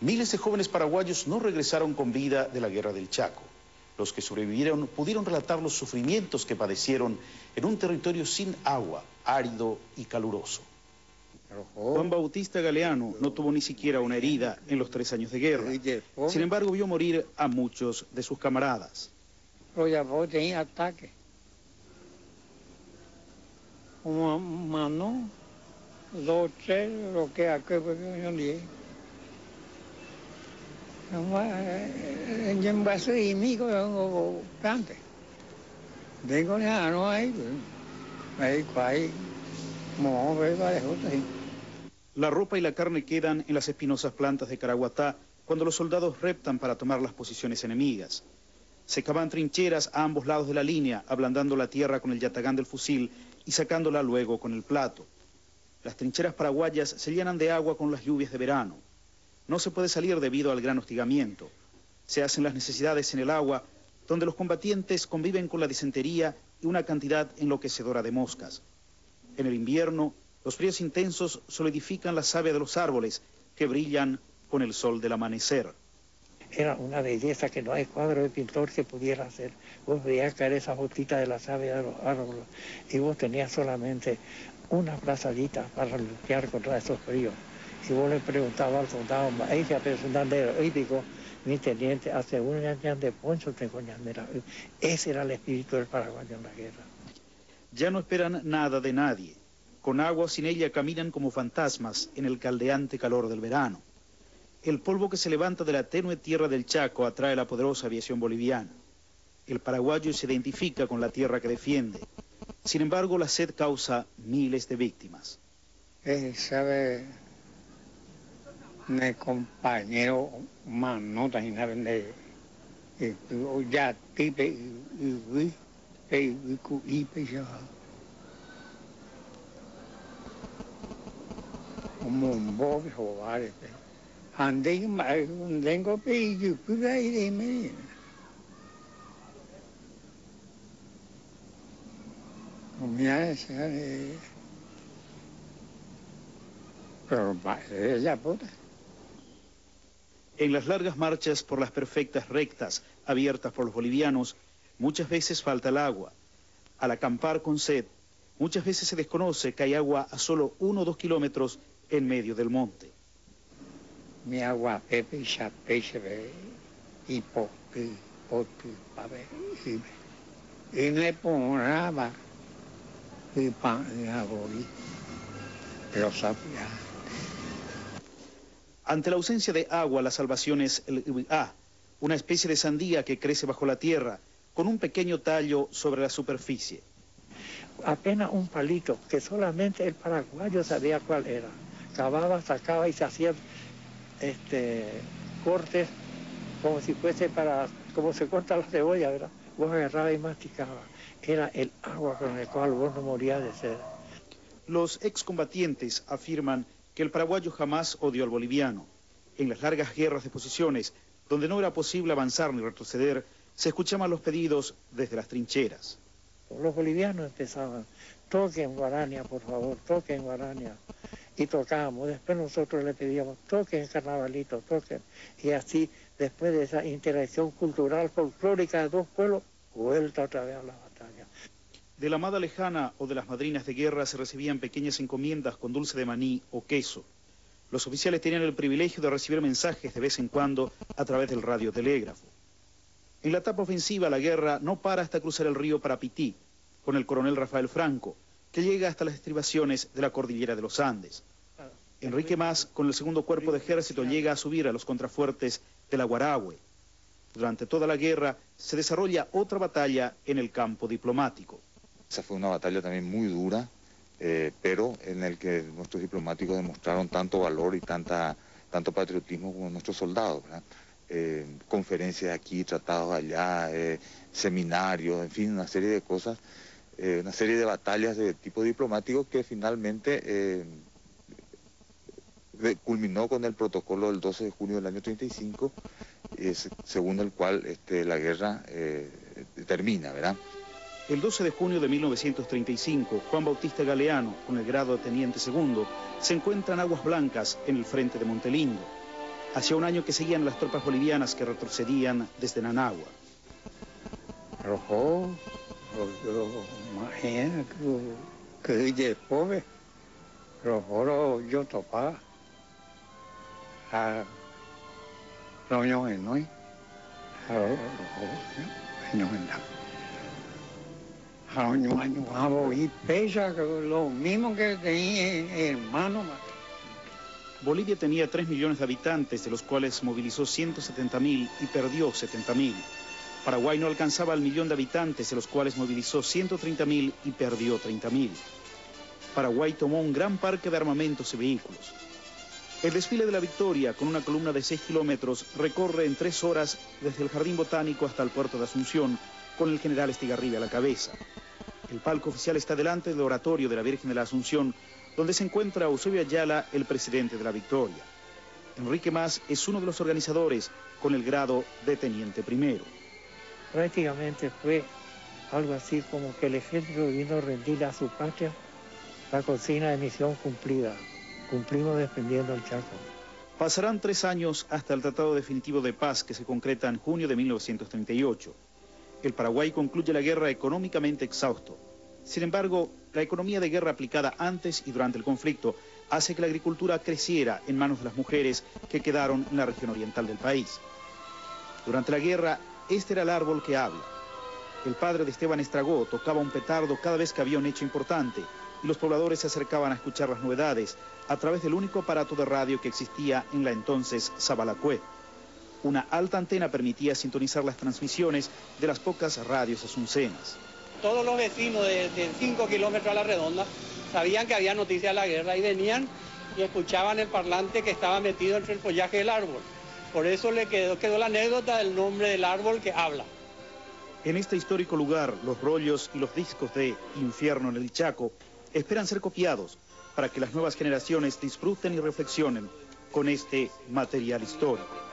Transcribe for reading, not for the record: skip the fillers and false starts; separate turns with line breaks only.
Miles de jóvenes paraguayos no regresaron con vida de la Guerra del Chaco. Los que sobrevivieron pudieron relatar los sufrimientos que padecieron en un territorio sin agua, árido y caluroso.
Juan Bautista Galeano no tuvo ni siquiera una herida en los 3 años de guerra. Sin embargo, vio morir a muchos de sus camaradas.
Yo tenía ataque. Una mano, 2, 3, lo que aquí yo dije. En base y mico yo cante. Digo ya no hay. Ahí cuál. No,
La ropa y la carne quedan en las espinosas plantas de Caraguatá cuando los soldados reptan para tomar las posiciones enemigas. Se cavan trincheras a ambos lados de la línea, ablandando la tierra con el yatagán del fusil y sacándola luego con el plato. Las trincheras paraguayas se llenan de agua con las lluvias de verano. No se puede salir debido al gran hostigamiento. Se hacen las necesidades en el agua, donde los combatientes conviven con la disentería y una cantidad enloquecedora de moscas. En el invierno, los fríos intensos solidifican la savia de los árboles que brillan con el sol del amanecer.
Era una belleza que no hay cuadro de pintor que pudiera hacer. Vos veías caer esas gotitas de la savia de los árboles y vos tenías solamente una plazadita para luchar contra esos fríos. Y vos le preguntabas al soldado, ahí se apresentó y digo, mi teniente, hace un año de poncho tengo ñandera. Ese era el espíritu del paraguayo en la guerra.
Ya no esperan nada de nadie. Con agua o sin ella caminan como fantasmas en el caldeante calor del verano. El polvo que se levanta de la tenue tierra del Chaco atrae la poderosa aviación boliviana. El paraguayo se identifica con la tierra que defiende. Sin embargo, la sed causa miles de víctimas.
Sabe, mi compañero Manota y de ya tipe y como un bobo, vale. Andé tengo y pude ir de mí. Mira, pero ella puta.
En las largas marchas por las perfectas rectas abiertas por los bolivianos, muchas veces falta el agua. Al acampar con sed, muchas veces se desconoce que hay agua a solo 1 o 2 kilómetros en medio del monte.
Mi agua pepe y chapeche y popi, pape, y me ponaba y pan y aborí. Pero sabía.
Ante la ausencia de agua, la salvación es el uiá, una especie de sandía que crece bajo la tierra, con un pequeño tallo sobre la superficie.
Apenas un palito, que solamente el paraguayo sabía cuál era. Cavaba, sacaba y se hacía cortes como si fuese como se corta la cebolla, ¿verdad? Vos agarrabas y masticabas. Era el agua con el cual vos no morías de sed.
Los excombatientes afirman que el paraguayo jamás odió al boliviano. En las largas guerras de posiciones, donde no era posible avanzar ni retroceder, se escuchaban los pedidos desde las trincheras.
Los bolivianos empezaban, toquen Guarania, por favor, toquen Guarania. Y tocábamos, después nosotros le pedíamos, toquen Carnavalito, toquen. Y así, después de esa interacción cultural, folclórica de dos pueblos, vuelta otra vez a la batalla.
De la amada lejana o de las madrinas de guerra se recibían pequeñas encomiendas con dulce de maní o queso. Los oficiales tenían el privilegio de recibir mensajes de vez en cuando a través del radiotelégrafo. En la etapa ofensiva, la guerra no para hasta cruzar el río Parapití, con el coronel Rafael Franco, que llega hasta las estribaciones de la cordillera de los Andes. Enrique Mas, con el segundo cuerpo de ejército, llega a subir a los contrafuertes de la Guarahue. Durante toda la guerra se desarrolla otra batalla en el campo diplomático.
Esa fue una batalla también muy dura, pero en el que nuestros diplomáticos demostraron tanto valor y tanto patriotismo como nuestros soldados, ¿verdad? Conferencias aquí, tratados allá, seminarios, en fin, una serie de cosas, una serie de batallas de tipo diplomático que finalmente culminó con el protocolo del 12 de junio del año 35, según el cual la guerra termina, ¿verdad?
El 12 de junio de 1935, Juan Bautista Galeano, con el grado de teniente segundo, se encuentra en Aguas Blancas, en el frente de Montelindo. Hacía un año que seguían las tropas bolivianas que retrocedían desde Nanagua.
Rojo, imagina que después, rojo yo topaba a roño en hoy, a roño en la. Y pesa lo mismo que tenía hermano.
Bolivia tenía 3 millones de habitantes, de los cuales movilizó 170.000 y perdió 70.000. Paraguay no alcanzaba al millón de habitantes, de los cuales movilizó 130.000 y perdió 30.000. Paraguay tomó un gran parque de armamentos y vehículos. El desfile de la Victoria, con una columna de 6 kilómetros, recorre en 3 horas desde el Jardín Botánico hasta el puerto de Asunción, con el general Estigarribia a la cabeza. El palco oficial está delante del oratorio de la Virgen de la Asunción, donde se encuentra Eusebio Ayala, el presidente de la Victoria. Enrique Mas es uno de los organizadores, con el grado de teniente primero.
Prácticamente fue algo así como que el ejército vino a rendir a su patria la consigna de misión cumplida. Cumplimos defendiendo el Chaco.
Pasarán 3 años hasta el Tratado Definitivo de Paz, que se concreta en junio de 1938. El Paraguay concluye la guerra económicamente exhausto. Sin embargo, la economía de guerra aplicada antes y durante el conflicto hace que la agricultura creciera en manos de las mujeres que quedaron en la región oriental del país. Durante la guerra, este era el árbol que habla. El padre de Esteban Estragó tocaba un petardo cada vez que había un hecho importante y los pobladores se acercaban a escuchar las novedades a través del único aparato de radio que existía en la entonces Sabalacué. Una alta antena permitía sintonizar las transmisiones de las pocas radios asuncenas.
Todos los vecinos de 5 kilómetros a la redonda sabían que había noticias de la guerra y venían y escuchaban el parlante que estaba metido entre el follaje del árbol. Por eso le quedó la anécdota del nombre del árbol que habla.
En este histórico lugar, los rollos y los discos de Infierno en el Chaco esperan ser copiados para que las nuevas generaciones disfruten y reflexionen con este material histórico.